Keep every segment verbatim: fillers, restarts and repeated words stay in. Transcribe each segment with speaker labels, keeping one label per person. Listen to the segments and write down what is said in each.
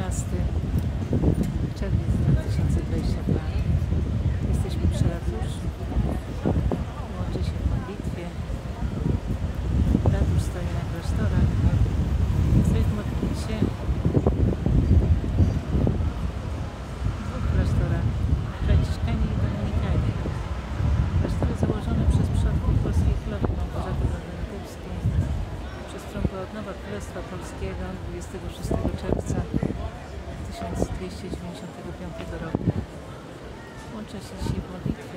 Speaker 1: dwunasty czerwiec dwa tysiące dwudziesty drugi. Jesteśmy przy ratuszu. Łączę się w modlitwie. Ratusz stoi na klasztorach. Stoi w modlitwie w dwóch klasztorach. Franciszkanie i Dominikanie. Klasztory założone przez przodków polskiej królowej Małgorzaty Benedykowskiej przez trąbę odnowa Królestwa Polskiego dwudziestego szóstego czerwca tysiąc dwieście dziewięćdziesiątego piątego roku. Łączę się dzisiaj w modlitwie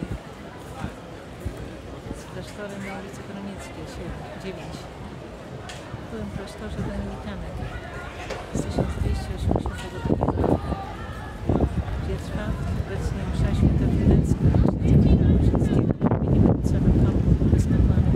Speaker 1: z klasztorem na ulicy Koronieckiej dziewięć. Byłem w klasztorze Dominikanek z tysiąc dwieście osiemdziesiątego drugiego roku, gdzie trwa obecnie msza święta wiedeńska księdza Michała Wyszyńskiego w imieniu ojcowego kampu bezpokłanym.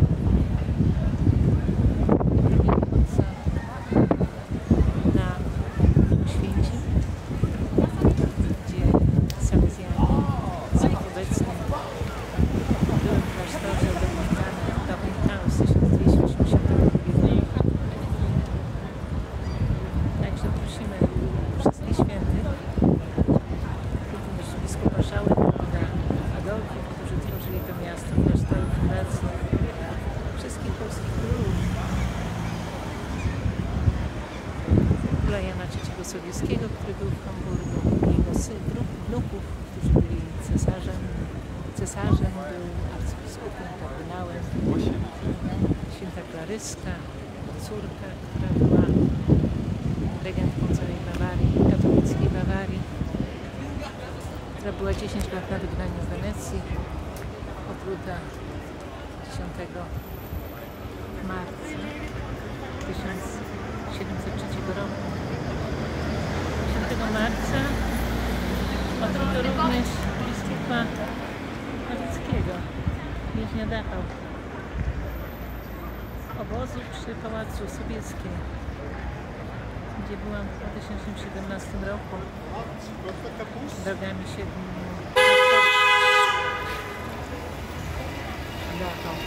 Speaker 1: Króla Jana trzeciego Sobieskiego, który był w Hamburgu, jego syn, wnuków, którzy byli cesarzem, cesarzem, był arcybiskupem, kardynałem, święta Klaryska, córka, która była regentką całej Bawarii, katolickiej Bawarii, która była dziesięć lat na wygnaniu w Wenecji, otruta dziesiątego marca tysiąc siedemset trzeciego roku. dziesiątego marca otruto również biskupa Nowickiego, więźnia Dachau, obozu przy Pałacu Sobieskiej, gdzie byłam w dwa tysiące siedemnastym roku drogami siedmiu Dachau.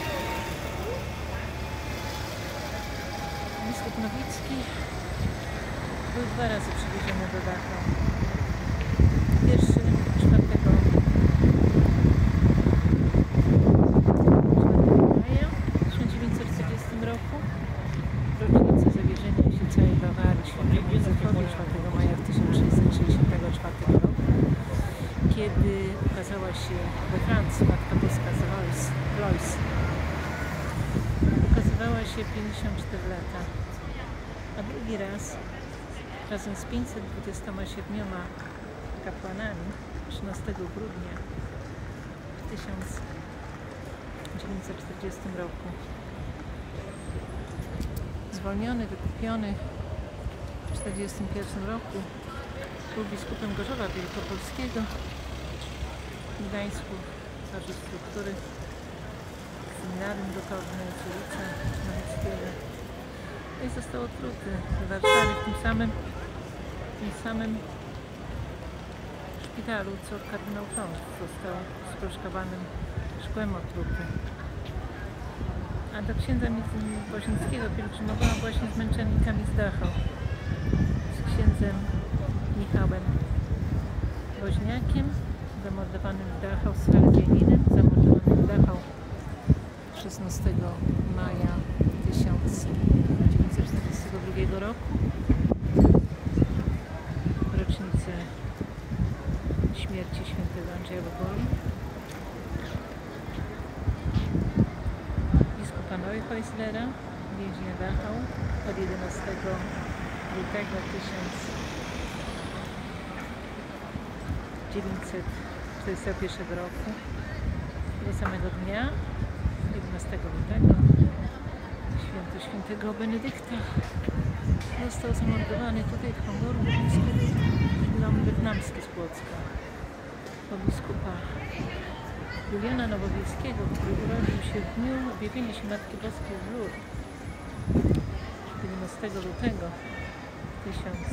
Speaker 1: Biskup Nowicki był dwa razy przywieziony do Dachau. Pierwszy czwartego maja tysiąc dziewięćset czterdziestego roku, w rocznicę zawierzenia się całej Bawarii świętemu Józefowi czwartego maja tysiąc sześćset sześćdziesiątego czwartego roku, kiedy ukazała się we Francji Matka Boska z Blois. Ukazywała się pięćdziesiąt cztery lata, a drugi raz razem z pięćset dwudziestoma siedmioma kapłanami trzynastego grudnia w tysiąc dziewięćset czterdziestym roku. Zwolniony, wykupiony w tysiąc dziewięćset czterdziestym pierwszym roku był biskupem Gorzowa Wielkopolskiego w Gdańsku, twarzy struktury seminarium duchowne z ulicy Nowickiego. I został otruty w Warszawie, w tym samym, w tym samym szpitalu, co kardynał Frącz został sproszkowanym szkłem otruty. A do księdza Woźnickiego pielgrzymowałam właśnie z męczennikami z Dachau, z księdzem Michałem Woźniakiem, zamordowanym w Dachau, z Salezjaninem, zamordowanym w Dachau szesnastego maja tysiąc dziewięćset czterdziestego drugiego roku, w rocznicę śmierci świętego Andrzeja Boboli, biskupa Neuhäuslera, więźnia Dachau, od jedenastego lutego tysiąc dziewięćset czterdziestego pierwszego roku, tego samego dnia, jedenastego lutego, święto świętego Benedykta, został zamordowany tutaj w Hamburgu biskup Leon Wietnamski z Płocka, po biskupa Juliana Nowowiejskiego, który urodził się w dniu objawienia się Matki Boskiej w Lourdes jedenastego lutego tysiąc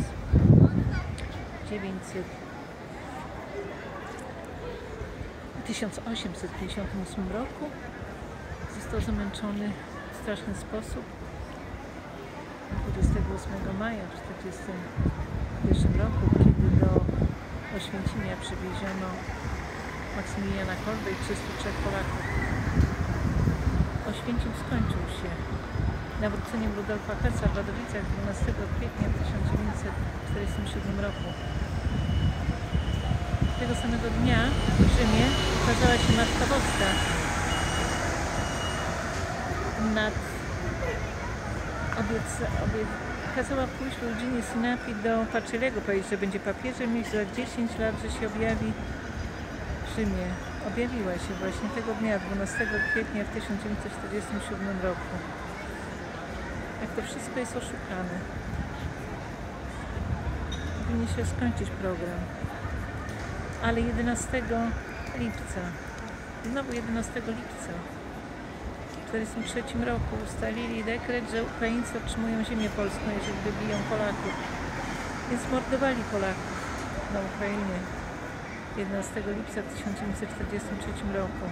Speaker 1: osiemset pięćdziesiątym ósmym roku. Został zamęczony w straszny sposób dwudziestego ósmego maja w tysiąc czterysta pierwszym roku, kiedy do Oświęcimia przywieziono Maksymiliana Kolbę i trzystu trzech Polaków. Oświęcim skończył się nawróceniem Rudolfa Hessa w Wadowicach dwunastego kwietnia tysiąc dziewięćset czterdziestego siódmego roku. Tego samego dnia w Rzymie ukazała się Matka Boska nad obieca, obie, kazała pójść Luigini Sinapi do Pacelliego, powiedzieć, że będzie papieżem i za dziesięć lat, że się objawi w Rzymie. Objawiła się właśnie tego dnia, dwunastego kwietnia w tysiąc dziewięćset czterdziestym siódmym roku. Jak to wszystko jest oszukane. Powinien się skończyć program. Ale jedenastego lipca, znowu jedenastego lipca w tysiąc dziewięćset czterdziestym trzecim roku ustalili dekret, że Ukraińcy otrzymują ziemię polską, jeżeli wybiją Polaków. Więc mordowali Polaków na Ukrainie jedenastego lipca tysiąc dziewięćset czterdziestym trzecim roku.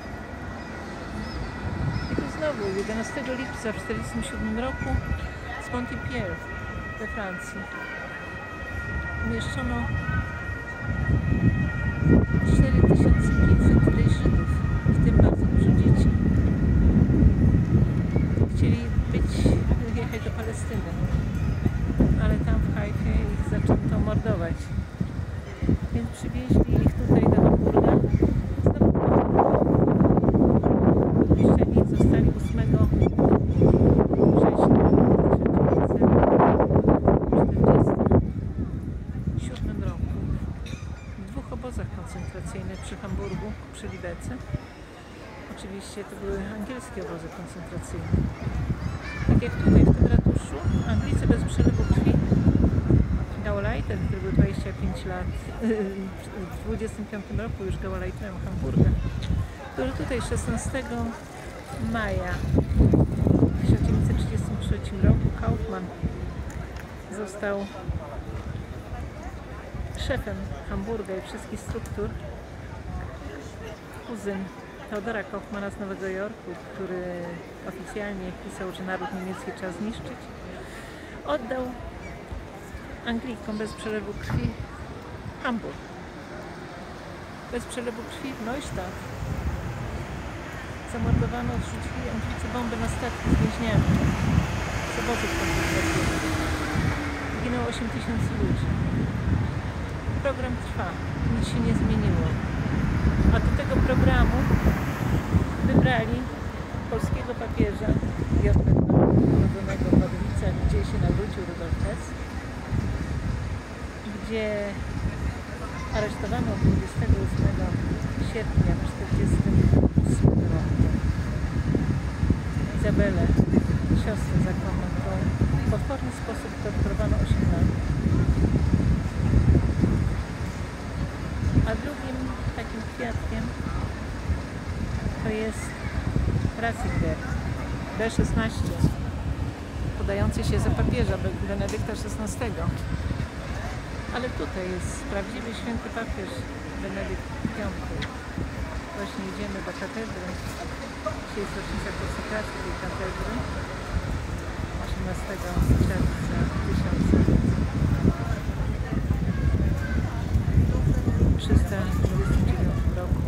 Speaker 1: I tu znowu jedenastego lipca w tysiąc dziewięćset czterdziestym siódmym roku z Montpellier we Francji umieszczono cztery tysiące pięćset Żydów, w tym bardzo dużo dzieci. Chcieli być, jechać do Palestyny, ale tam w Hajfie ich zaczęto mordować. Więc przywieźli ich tutaj do Hamburga. Znowu umieszczeni zostali ósmego września tysiąc dziewięćset czterdziestym siódmym roku w dwóch obozach koncentracyjnych przy Hamburgu, przy Libece. Oczywiście to były angielskie obozy koncentracyjne. Tak jak tutaj w tym ratuszu, Anglicy bez przelewu krwi, Gauleiter, który był dwadzieścia pięć lat, w dwudziestym piątym roku już Gauleiterem Hamburga, który tutaj szesnastego maja w tysiąc dziewięćset trzydziestym trzecim roku Kaufmann został szefem Hamburga i wszystkich struktur. Kuzyn Teodora Kaufmana z Nowego Jorku, który oficjalnie pisał, że naród niemiecki trzeba zniszczyć, oddał Anglikom bez przelewu krwi Hamburg. Bez przelewu krwi Neustadt. Zamordowano, zrzucili Anglicy bombę na statki z więźniami z obozów koncentracyjnych. Zginęło osiem tysięcy ludzi. Program trwa, nic się nie zmieniło. A do tego programu wybrali polskiego papieża Jodnego, urodzonego w Wadowicach, gdzie się nawrócił Rudolf Hess, gdzie aresztowano dwudziestego ósmego sierpnia w tysiąc dziewięćset czterdziestym ósmym roku Izabelę, siostrę zakonną, którą w potworny sposób torturowano osiem lat. A drugim takim kwiatkiem to jest Ratzinger B szesnaście, podający się za papieża Benedykta szesnastego. Ale tutaj jest prawdziwy święty papież Benedykt piąty. Właśnie idziemy do katedry. Dzisiaj jest rocznica konsekracji tej katedry. osiemnastego czerwca tysiąc trzysta dwudziestym dziewiątym roku.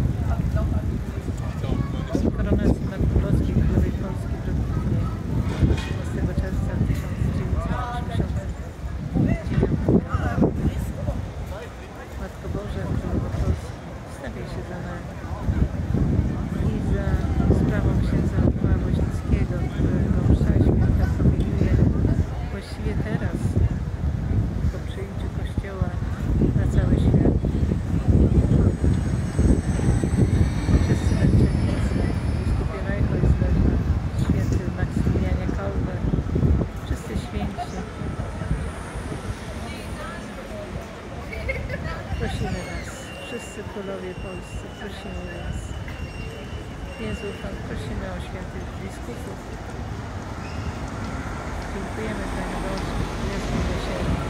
Speaker 1: Koronacji Matki Boskiej Królowej Polski w Rybninie osiemnastego czerwca tysiąc dziewięćset osiemdziesiątego dziewiątego roku. Matko Boża, Królowa Polski, wstawiaj się za nami i za sprawą księdza Mikołaja Woźnickiego, którego msza święta promieniuje właściwie teraz po przyjęciu Kościoła na cały świat. Wszyscy męczennicy, biskupie Neuchäusler, święty Maksymilianie Kolbe, wszyscy święci. Prosimy Was, wszyscy królowie polscy, prosimy Was. Jezu, Pan, prosimy o świętych biskupów. Dziękujemy, Panie Boże, Jezu, miłosierny.